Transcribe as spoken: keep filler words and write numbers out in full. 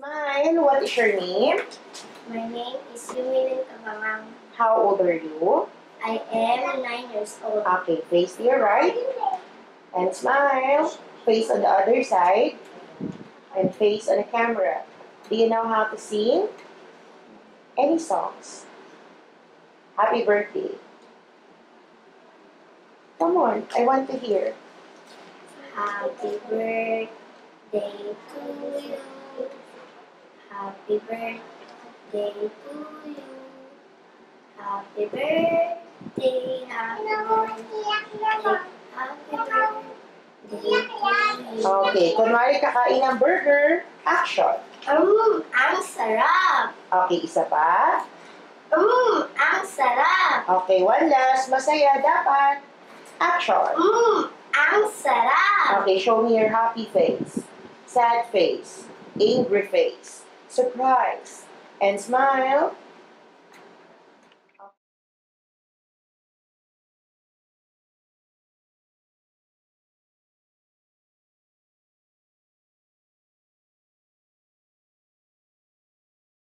Smile. What is your name? My name is Yumelyn Cabanganan. How old are you? I am nine years old. Okay, face to your right. And smile. Face on the other side. And face on the camera. Do you know how to sing? Any songs? Happy birthday. Come on, I want to hear. Happy birthday to you. Happy birthday to you. Happy birthday, happy birthday, happy birthday to you. Okay, kunwari kakain ng burger, action. Mmm, ang sarap! Okay, isa pa. Mmm, ang sarap! Okay, one last. Masaya dapat. Action. Mmm, ang sarap! Okay, show me your happy face, sad face, angry face, surprise, and smile.